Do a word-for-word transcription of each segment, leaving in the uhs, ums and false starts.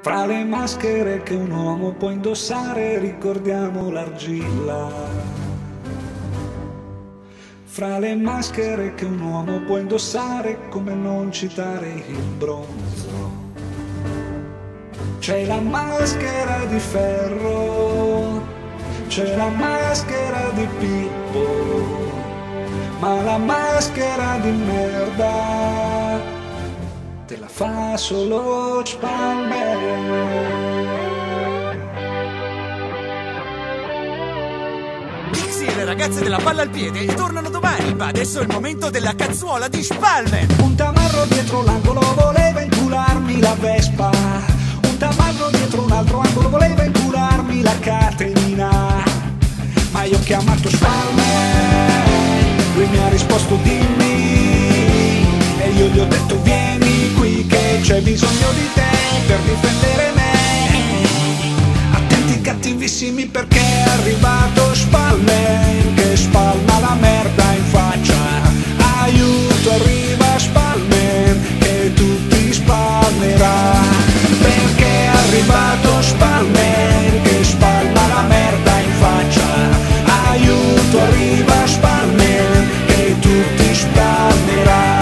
Fra le maschere che un uomo può indossare ricordiamo l'argilla. Fra le maschere che un uomo può indossare, come non citare il bronzo. C'è la maschera di ferro, c'è la maschera di Pippo, ma la maschera di merda te la fa solo Spalmer. Dixie e le ragazze della palla al piede tornano domani, ma adesso è il momento della cazzuola di Spalmer. Un tamarro dietro l'angolo voleva incularmi la Vespa, un tamarro dietro un altro angolo voleva incularmi la catenina, ma io ho chiamato Spalmer, lui mi ha risposto dimmi, e io gli ho detto vieni qui che c'è bisogno di te per difendere me. Attenti cattivissimi perché è arrivato Spalmer che spalma la merda in faccia. Aiuto, arriva Spalmer che tutti spalmerà, perché è arrivato Spalmer che spalma la merda in faccia. Aiuto, arriva Spalmer che tutti spalmerà.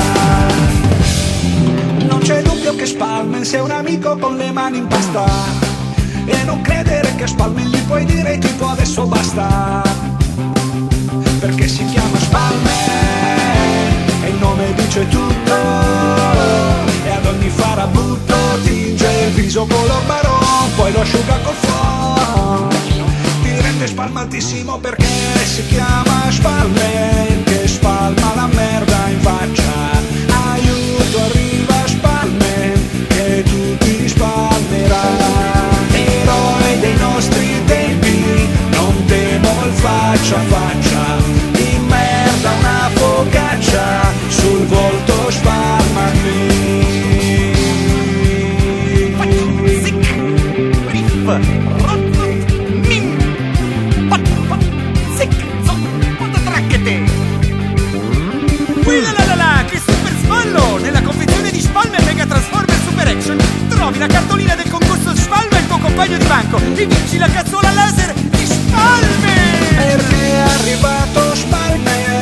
Non c'è dubbio che Spalmer sia un amico con le mani in pasta, e non credere che a Spalmer gli puoi dire tipo adesso basta, perché si chiama Spalmer e il nome dice tutto, e ad ogni farabutto tinge il viso color marron, poi lo asciuga col fuoco, ti rende spalmatissimo perché si chiama Spalmer che spalma la merda in faccia. Aiuto, arriva Spalmer che tutti spalmerà, eroe dei nostri tempi, non temo il faccia a faccia, di merda una focaccia sul volto spalmami. Che super sballo! Nella confezione di Spalmer Mega Transformer Super Action trovi la cartolina del concorso Spalmer, il tuo compagno di banco, e vinci la cazzuola laser di Spalmer! Perché è arrivato Spalmer